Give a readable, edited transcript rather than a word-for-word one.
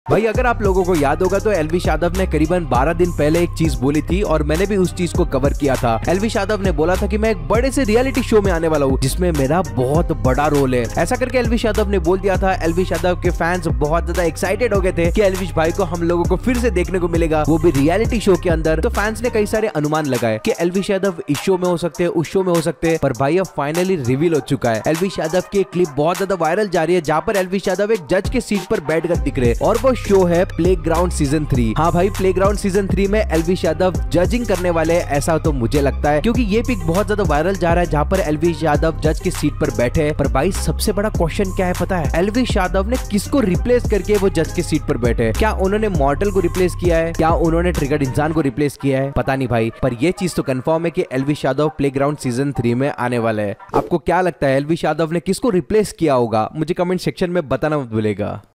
भाई अगर आप लोगों को याद होगा तो एलविश यादव ने करीबन 12 दिन पहले एक चीज बोली थी और मैंने भी उस चीज को कवर किया था। एलविश यादव ने बोला था कि मैं एक बड़े से रियलिटी शो में आने वाला हूँ जिसमें मेरा बहुत बड़ा रोल है। ऐसा करके एलविश यादव ने बोल दिया था। एलविश यादव के फैंस बहुत ज्यादा एक्साइटेड हो गए थे कि एलविश भाई को हम लोगों को फिर से देखने को मिलेगा, वो भी रियलिटी शो के अंदर। तो फैंस ने कई सारे अनुमान लगाए कि एलविश यादव इस शो में हो सकते हैं, उस शो में हो सकते हैं, पर भाई अब फाइनली रिवील हो चुका है। एलविश यादव की एक क्लिप बहुत ज्यादा वायरल जा रही है जहाँ पर एलविश यादव एक जज के सीट पर बैठकर दिख रहे और वो शो है प्लेग्राउंड सीजन 3। हाँ भाई, प्लेग्राउंड सीजन 3 में एलविश यादव जजिंग करने वाले हैं, ऐसा तो मुझे लगता है, क्योंकि ये पिक बहुत ज्यादा वायरल जा रहा है जहाँ पर एलविश यादव जज की सीट पर बैठे हैं। पर भाई सबसे बड़ा क्वेश्चन क्या है पता है? एलविश यादव ने किसको रिप्लेस करके वो जज की सीट पर बैठे हैं? क्या उन्होंने मॉडल को रिप्लेस किया है? क्या उन्होंने ट्रिगर्ड इंसान को रिप्लेस किया है? पता नहीं भाई, पर ये चीज तो कंफर्म है कि एलविश यादव प्लेग्राउंड सीजन 3 में आने वाले हैं। आपको क्या लगता है एलविश यादव ने किसको रिप्लेस किया होगा? मुझे कमेंट सेक्शन में बताना मत भूलेगा।